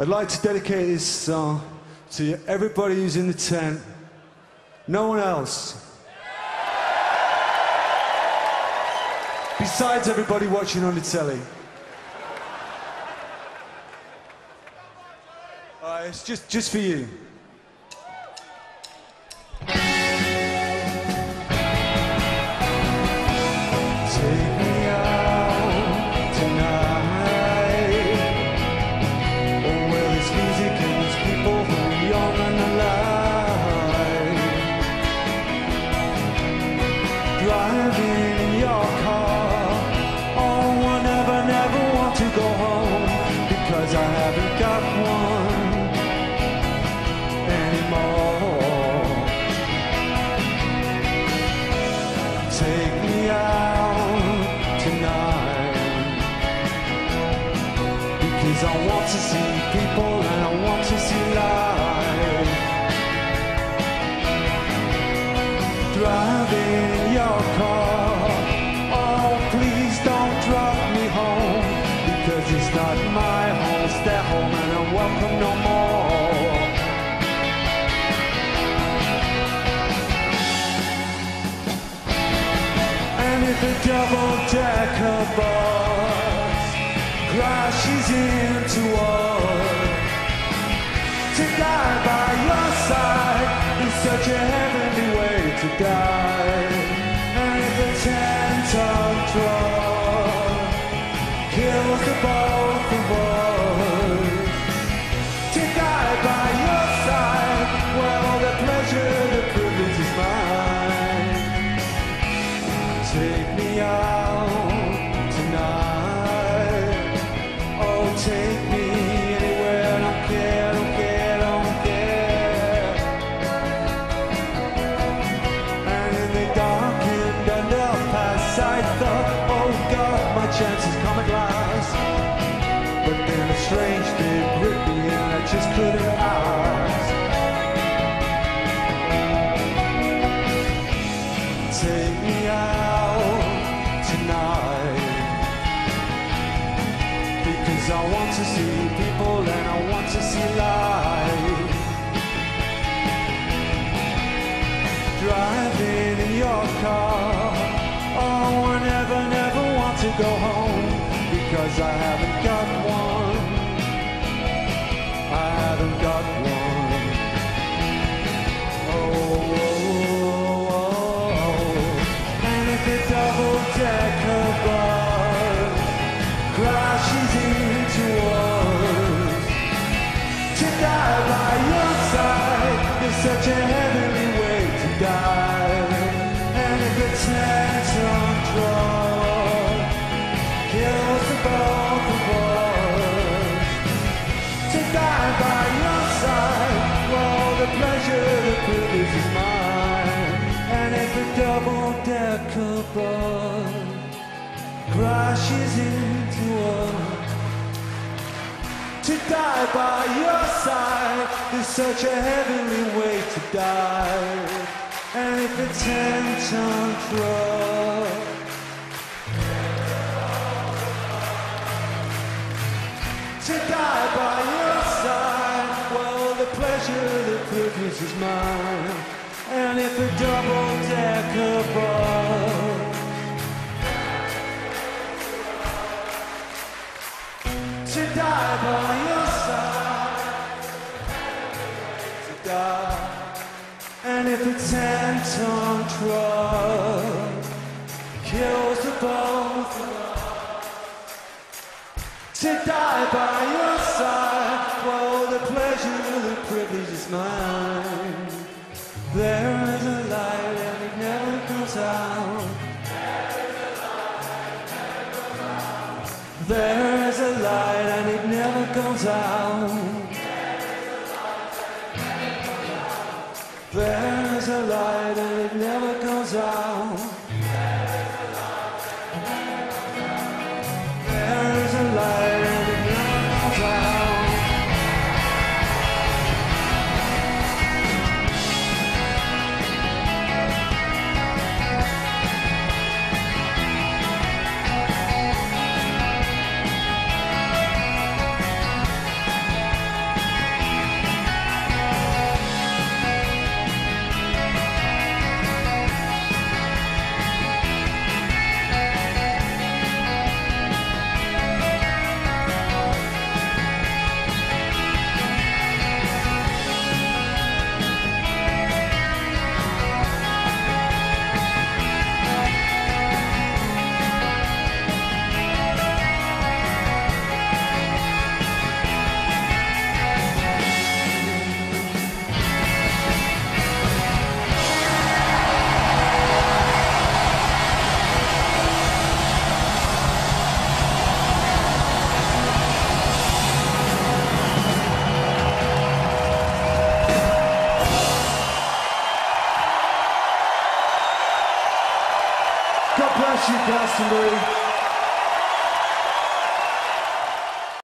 I'd like to dedicate this song to everybody who's in the tent. No one else. Besides everybody watching on the telly. It's just for you. Take me out tonight. Oh, where there's music and there's people who are young and alive. Driving in your car. Oh, I never want to go home because I haven't got one anymore. Take me out tonight because I want to see people and I want to see life. Driving in your car, oh please don't drop me home because it's not my home, it's their home and I'm welcome no more. And if a double-decker bus crashes into us, to die by your side is such a heavenly way to die. And if a 10-ton truck kills the both of us, to die by your side, well, the pleasure, the privilege is mine. Take me out tonight. Oh, take me anywhere. I don't care, don't care, don't care. And in the darkened underpass, I thought, oh God, my chances come at last. But then a strange thing gripped me and I just couldn't ask. Take me out tonight because I want to see people and I want to see life. Driving in your car, oh I never want to go home because I haven't got one. I haven't got one. And if a double-decker bus crashes into us, to die by your side is such a heavenly way to die. And if a 10-ton truck kills the both of us, to die by your side, well, the pleasure, the privilege is mine. And if a double-decker bus crashes into us, to die by your side is such a heavenly way to die. And if a 10-ton truck to die by your side, well, the pleasure, the privilege is mine. And if a double-decker bus to die by your side, to die. And if a 10-ton truck kills the both of us, to die by your side, well, the pleasure, the privilege is mine. There is a light and it never goes out. There is a light and it never goes out. There is a light and it never goes out. There is a light and it never goes out. Glastonbury.